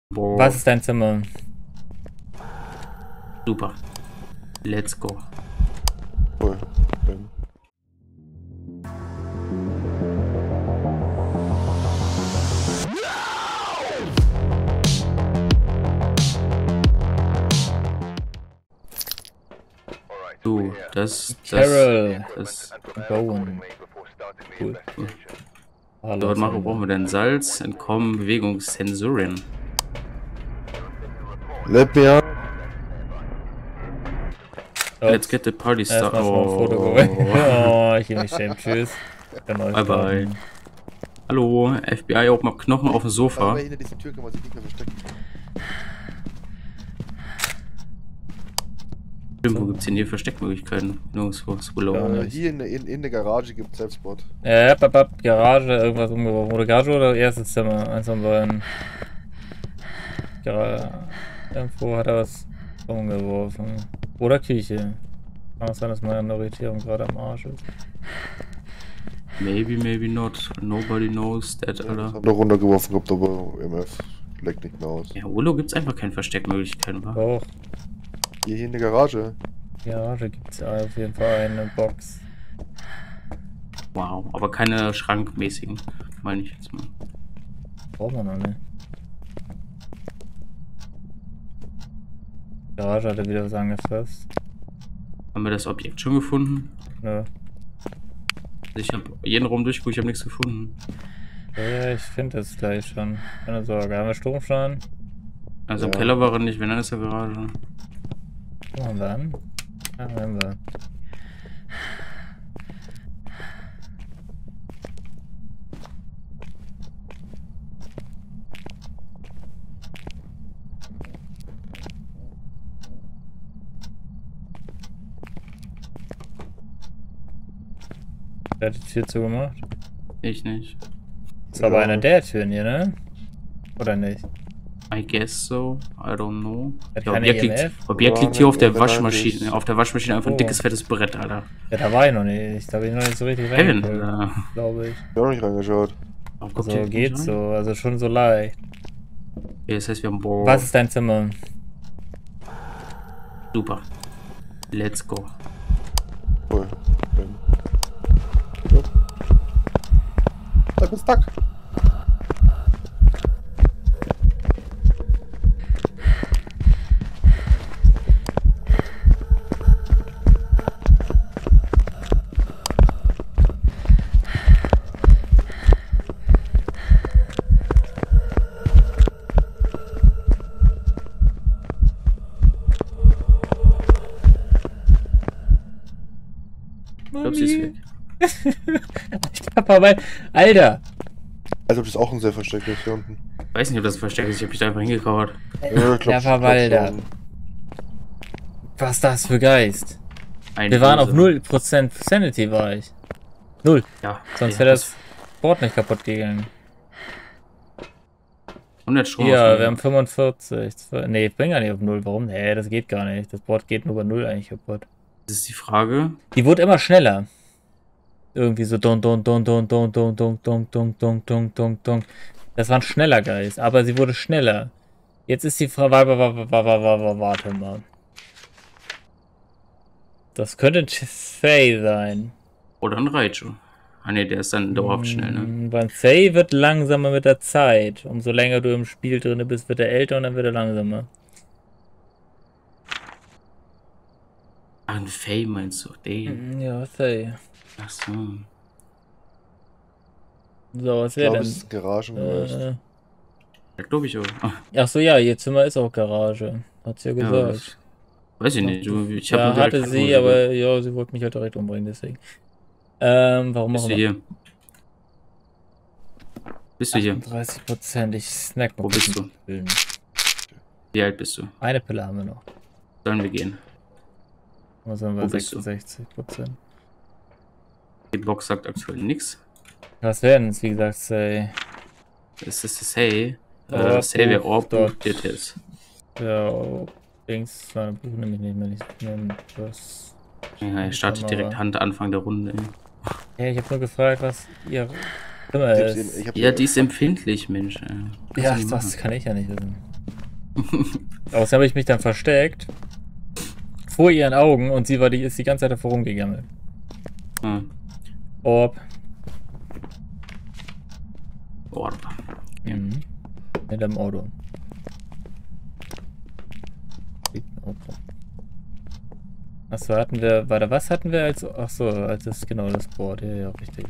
Boah. Was ist dein Zimmer? Super. Let's go. Cool. Du, das Carol. Bowen. Cool. Dort machen brauchen wir denn Salz, Entkommen, Bewegungssensoren. Let me out. Let's get the party started. Oh, ich will mich schämen. Tschüss. Bye bye. Hallo, FBI oben ab Knochen auf dem Sofa. Aber hinter dieser Tür kann man sich nicht mehr verstecken. Wo gibt es denn hier Versteckmöglichkeiten? Nirgendwo. Hier in der Garage gibt es Selbstmord. Garage, irgendwas umgeworfen. Oder Garage oder erstes Zimmer? Eins von beiden. Irgendwo hat er was umgeworfen. Oder Küche. Kann auch sein, dass meine Orientierung gerade am Arsch ist. Maybe, maybe not. Nobody knows that, Alter. Ich hab noch runtergeworfen gehabt, aber MF leckt nicht mehr aus. Ja, Urlaub gibt's einfach keine Versteckmöglichkeiten, wa? Doch. Hier in der Garage. Garage gibt es auf jeden Fall eine Box. Wow, aber keine schrankmäßigen, meine ich jetzt mal. Brauchen wir noch nicht. Garage hat er wieder was angefasst. Haben wir das Objekt schon gefunden? Nö. Ich habe jeden Raum durchgeguckt, ich habe nichts gefunden. Ja, ich finde es gleich schon. Keine Sorge. Haben wir Stromschaden? Also Ja. im Keller war er nicht, wenn dann ist er Garage. Was haben wir an? Ja, haben wir. Wer hat die Tür zugemacht? Ich nicht. Das war aber einer der Türen hier, ne? Oder nicht? I guess so. I don't know. Hat Ja, keine Objekt liegt hier auf der Ja, Waschmaschine. Auf der Waschmaschine einfach ein Oh. dickes, fettes Brett, Alter. Ja, da war ich noch nicht. Da bin ich noch nicht so richtig Kevin, reingeguckt, Alter. glaube ich. Ich hab auch nicht reingeschaut. Warum guckt ihr Also nicht geht rein? so, also schon so leicht. Okay, das heißt, wir haben Boah. Was ist dein Zimmer? Super. Let's go. Cool. Ich bin stuck. Ich glaube, sie ist weg. Ich hab aber... Alter! Als ob das auch ein sehr versteckt ist hier unten. Ich weiß nicht, ob das versteckt ist. Ich habe mich da einfach hingekauert. Ja, ich Der Verwalter. schon. Was ist das für Geist? Eine Wir waren auf Dose. 0% Sanity, war ich. 0. Ja. Sonst ja, wäre das Board nicht kaputt gegangen. 100 Strom. Ja, wir haben 45. Nee, ich bring ja nicht auf 0. Warum? Nee, das geht gar nicht. Das Board geht nur bei 0 eigentlich kaputt. Das ist die Frage. Die wurde immer schneller. Irgendwie so don. Das war ein schneller Geist, aber sie wurde schneller. Jetzt ist die Frage, warte mal. Das könnte ein Say sein. Oder ein Raichu. Ah ne, der ist dann dauerhaft schnell, ne? Beim Say wird langsamer mit der Zeit. Umso länger du im Spiel drin bist, wird er älter und dann wird er langsamer. Ah, ein Fey meinst du? Den. Ja, Say. Ach so. So, was Ich wäre glaube, denn? es ist Garagengeist. Ja, glaube ich auch. Ah, Ach so, ja, ihr Zimmer ist auch Garage. Hat sie ja ja, gesagt. das- weiß ich nicht. Ich Ja, habe nur hatte direkt sie, angerufen. aber ja, sie wollte mich halt direkt umbringen, deswegen. Warum Bist auch du immer. hier? Bist du hier? 30%, ich snack noch. Wo bist du? Pillen. Wie alt bist du? Eine Pille haben wir noch. Sollen wir gehen? Was haben Wo wir? bist du? 66%. Die Box sagt aktuell nichts. Was werden es, wie gesagt, Say? Das ist das Hey. Orb Say, wer Buch Orb dort. das ist. Ja, Dings, meine Buch nehme ich nicht mehr. Ich nehme das. Ja, er startet direkt Hand Anfang der Runde. Ja, ich habe nur gefragt, was ihr Zimmer ist. Ja, die ist empfindlich, Mensch. Ja, das kann ich ja nicht wissen. Außerdem habe ich mich dann versteckt. Vor ihren Augen und sie ist die ganze Zeit davor rumgegammelt. Hm. Orb. Orb. Ja. Mhm. Hinterm Auto. Achso, hatten wir. Was hatten wir als. Achso, als das. Genau, das Board. Ja, richtig.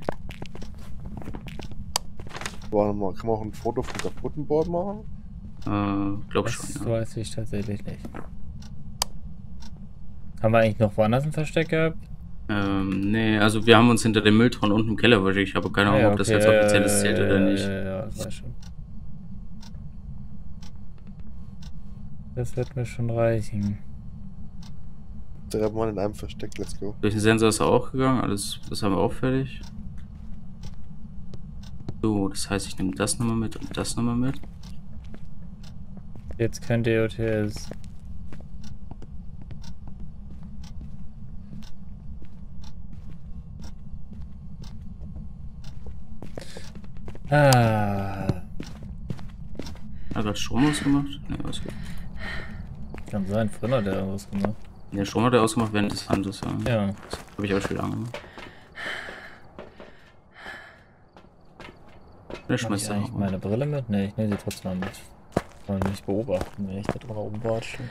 Warte mal, kann man auch ein Foto vom kaputten Board machen? Glaub Das schon, ja. weiß ich tatsächlich nicht. Haben wir eigentlich noch woanders ein Versteck gehabt? Nee, also wir haben uns hinter dem Mülltonnen unten im Keller versteckt. Ich habe keine Ahnung, ob das als offizielles zählt oder nicht. Ja, das weiß schon. Das wird mir schon reichen. Der hat man in einem Versteck, let's go. Durch den Sensor ist er auch gegangen, alles, das haben wir auch fertig. So, das heißt, ich nehme das nochmal mit und das nochmal mit. Jetzt kein DOTS. Hat er gerade Strom ausgemacht? Ne, was gut. Kann sein, vorhin hat er was gemacht. Ja, Strom hat er ausgemacht während des Handels, ja. Ja. Das habe ich auch schon lange gemacht. Der Hab schmeißt ich er eigentlich noch. meine Brille mit? Ne, ich nehme sie trotzdem mal mit. Wollen mich nicht beobachten, wenn ich da drin oben watschel.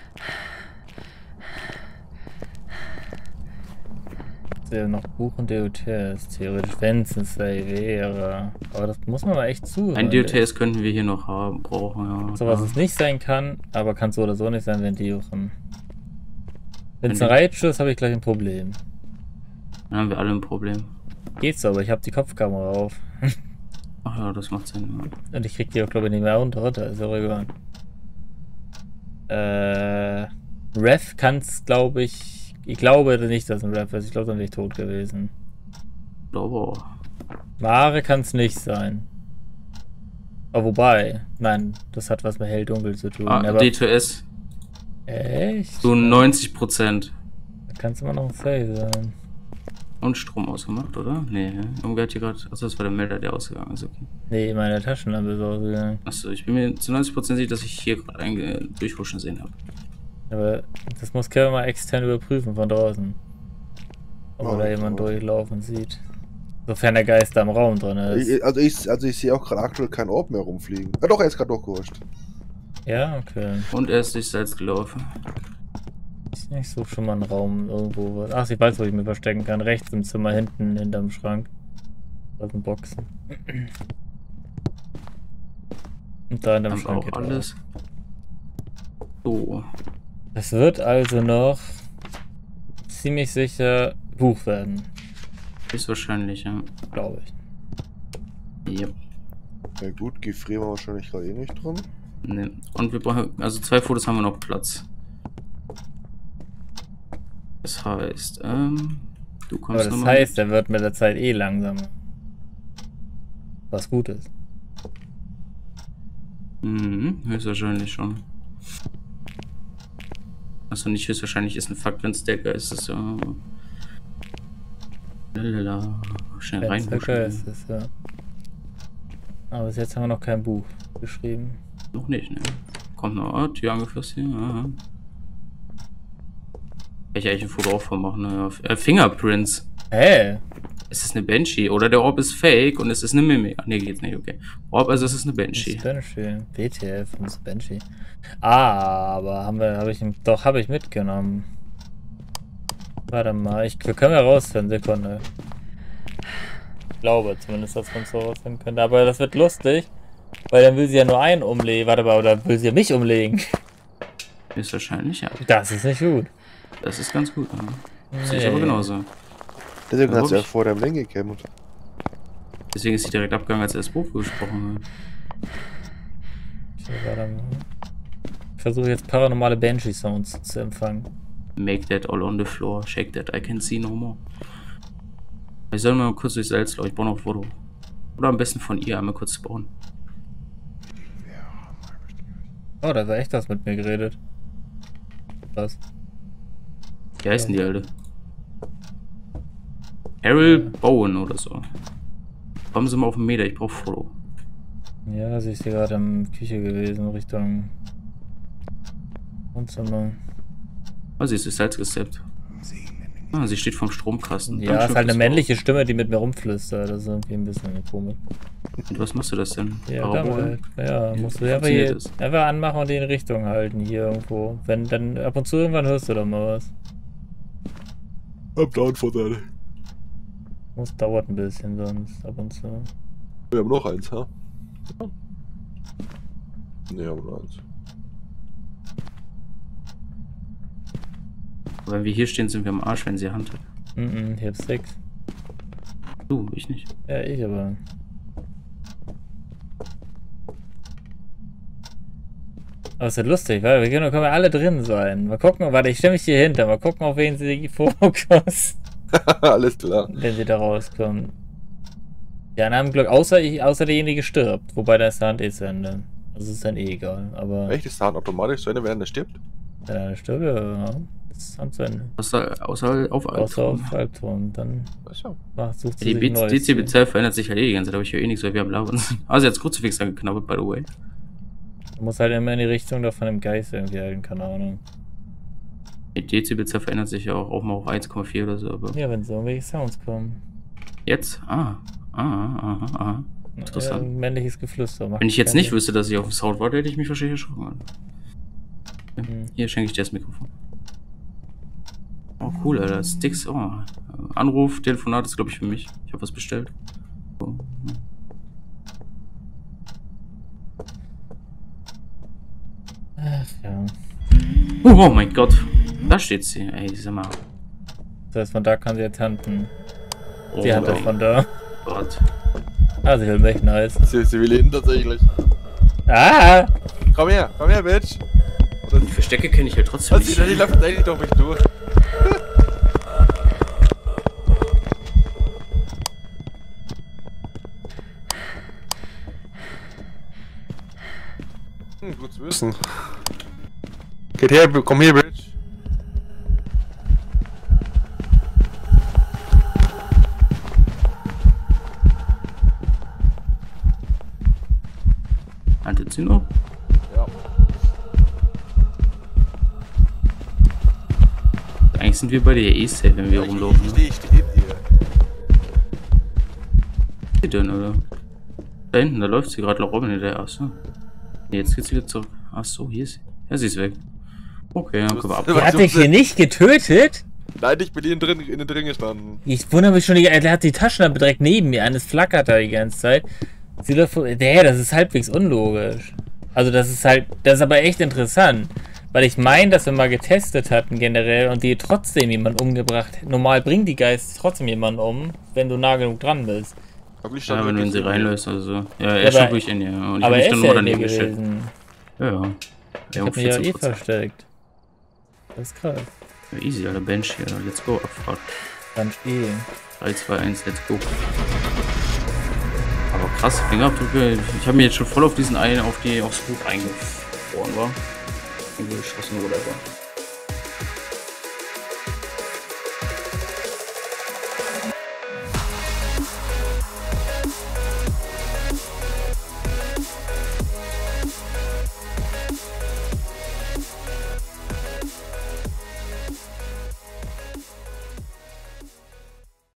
Ja, noch Buch und DOTS, theoretisch, wenn es ein Slay wäre. Aber das muss man mal echt zu. Ein DOTS könnten wir hier noch haben, brauchen, ja. So was es nicht sein kann, aber kann so oder so nicht sein, wenn die Juchen. Wenn es ein Reitschuh ist, habe ich gleich ein Problem. Dann haben wir alle ein Problem. Geht's aber, ich habe die Kopfkamera auf. Ach ja, das macht Sinn. Ja. Und ich krieg die auch, glaube ich, nicht mehr runter, ist ja egal. Ref kann's, glaube ich. Ich glaube nicht, dass ein Ref ist. Ich glaube, dann wäre ich tot gewesen. Aber Ware kann's nicht sein. Aber wobei, nein, das hat was mit hell-dunkel zu tun. Aber DTS. echt? So 90%. Da kann's immer noch ein Slay sein. Und Strom ausgemacht, oder? Nee, irgendwer hat hier gerade. Achso, das war der Melder, der ausgegangen ist. Okay. Nee, meine Taschenlampe ist ausgegangen. Achso, ich bin mir zu 90% sicher, dass ich hier gerade einen durchhuschen sehen habe. Aber das muss Kevin mal extern überprüfen von draußen. Ob da jemand durchlaufen sieht. Sofern der Geist da im Raum drin ist. Also ich sehe auch gerade aktuell keinen Orb mehr rumfliegen. Ah doch, er ist gerade durchgerutscht. Ja, okay. Und er ist durch Salz gelaufen. Ich suche schon mal einen Raum irgendwo. Ach, ich weiß, wo ich mich verstecken kann. Rechts im Zimmer, hinten, hinterm Schrank. Da sind Boxen. Und da in dem Haben Schrank auch alles. So. Es wird also noch ziemlich sicher Buch werden. Ist wahrscheinlich, ja. Glaube ich. Ja. Ja gut, gefrieren wir wahrscheinlich gerade eh nicht drin. Ne. Und wir brauchen, also 2 Fotos haben wir noch Platz. Das heißt, du kommst Aber das nochmal. heißt, er wird mit der Zeit eh langsamer. Was gut ist. Mhm, höchstwahrscheinlich schon. Also nicht höchstwahrscheinlich ist ein Fakt, wenn es der Geist ist, ja. Lalala. Schnell Wenn's der reinhuschen. Geist ist, ja. Aber bis jetzt haben wir noch kein Buch geschrieben. Noch nicht, ne? Kommt noch, Tür angefasst hier. Aha. Kann ich eigentlich ein Foto auch von machen, ne? Fingerprints. Es ist eine Banshee. Oder der Orb ist fake und es ist eine Mimik. Ach nee, geht's nicht, okay. Orb, also es ist eine Banshee. Banshee. WTF und das Banshee. Aber habe ich mitgenommen. Warte mal, wir können ja rausfinden, Sekunde. Ich glaube zumindest, dass man es so rausfinden könnte. Aber das wird lustig, weil dann will sie ja nur einen umlegen. Warte mal, oder will sie ja mich umlegen? Ist wahrscheinlich, ja. Das ist nicht gut. Das ist ganz gut, ja. Sehe ich aber genauso. Deswegen hat sie ja ich. vor dem Länge gekämpft. Deswegen ist sie direkt abgegangen, als er das Buch gesprochen hat. So, warte mal. Ich versuche jetzt paranormale Banshee-Sounds zu empfangen. Make that all on the floor, shake that, I can see no more. Ich soll mal kurz durchs Salz, ich brauche noch ein Foto. Oder am besten von ihr einmal kurz bauen. Oh, da hat echt was mit mir geredet. Was? Wie heißen die Alte? Errol Bowen oder so. Kommen Sie mal auf den Meter, ich brauche Foto. Ja, sie ist hier gerade in der Küche gewesen, Richtung Wohnzimmer. Oh, sie ist das Salzrezept. Ah, sie steht vorm Stromkasten. Ja, ist halt eine männliche Stimme, die mit mir rumflüstert. Das ist irgendwie ein bisschen komisch. Und was machst du das denn? Ja, Parabol? ja, musst du Wie einfach, funktioniert hier, das? einfach anmachen und die in Richtung halten, hier irgendwo. Wenn dann ab und zu irgendwann hörst du doch mal was. Hab da Vorteile. Das dauert ein bisschen sonst ab und zu. Wir haben noch eins, ha? Ne, haben nur eins. Wenn wir hier stehen, sind wir am Arsch, wenn sie Hand hat. Ich hab 6. Du, ich nicht. Ja, ich aber. Aber es wird lustig, weil wir können ja alle drin sein. Mal gucken, warte, ich stelle mich hier hinter. Mal gucken, auf wen sie Fokus. Alles klar. Wenn sie da rauskommen. Die anderen haben Glück, außer derjenige stirbt. Wobei da ist der Hand eh zu Ende. Also ist dann eh egal. Aber Echt? Ist der Hand automatisch zu Ende, während er stirbt? wenn einer stirbt, ja, ist Hand zu Ende. Außer auf Außer Albtraum. auf Albtraum. Dann Achso. sucht sie Die sich ein neues Ziel. DC-Bezahl verändert sich halt eh die ganze Zeit, aber ich höre eh nichts, weil wir am Labern sind. Also jetzt Kruzifix angeknabbert, by the way. Du musst halt immer in die Richtung da von dem Geist irgendwie halten, keine Ahnung. Die DC-Bezahl verändert sich ja auch mal auf 1,4 oder so, aber... Ja, wenn so irgendwelche Sounds kommen. Jetzt? Interessant. Männliches Geflüster. Macht Wenn ich jetzt keinen nicht Sinn. wüsste, dass ich auf dem Sound war, hätte ich mich wahrscheinlich erschrocken. Hier schenke ich dir das Mikrofon. Oh, cool, Alter. Sticks. Oh. Anruf, Telefonat ist, glaube ich, für mich. Ich habe was bestellt. Oh. Ach ja. Oh mein Gott. Da steht sie. Ey, sag mal. Das heißt, von da kann sie jetzt handeln. Oh, Die Hand ey. von da. Gott. Ah, sie will mich nice. Sie will hin tatsächlich. Ah! Komm her, Bitch. Die Verstecke kenne ich ja trotzdem Was, nicht. die läuft eigentlich durch mich durch. Gut zu wissen. Geht her, komm her, Bitch. Handelt sie noch? Ja. Eigentlich sind wir bei dir eh safe, wenn wir rumlaufen. Ich steh hinter dir. Was ist sie denn, oder? Da hinten, da läuft sie gerade Robin hinterher. Achso. Nee, jetzt geht's wieder zurück. Achso, hier ist sie. Ja, sie ist weg. Okay, dann können wir ab. Der hat dich hier nicht getötet? Nein, ich bin hier innen drin gestanden. Ich wundere mich schon, der hat die Taschenlampe direkt neben mir an. Es flackert da die ganze Zeit. Sie läuft das ist halbwegs unlogisch. Also das ist aber echt interessant. Weil ich meine, dass wir mal getestet hatten generell und die trotzdem jemanden umgebracht. Normal bringt die Geist trotzdem jemanden um, wenn du nah genug dran bist. Ja, wenn du in sie reinlässt, also. Ja, er ist schon wirklich in ihr. Und ich Aber hab mich er dann ist nur ja in daneben mir gestellt. gewesen. Ja. Ich hab mich ja eh versteckt. Das ist krass. Ja, easy, Alter. Bench hier. Let's go, Abfahrt. Ganz eh. 3, 2, 1, let's go. Aber krass, Fingerabdrücke. Ich habe mir jetzt schon voll auf diesen einen, aufs Buch eingefroren war. Eingeschossen oder so.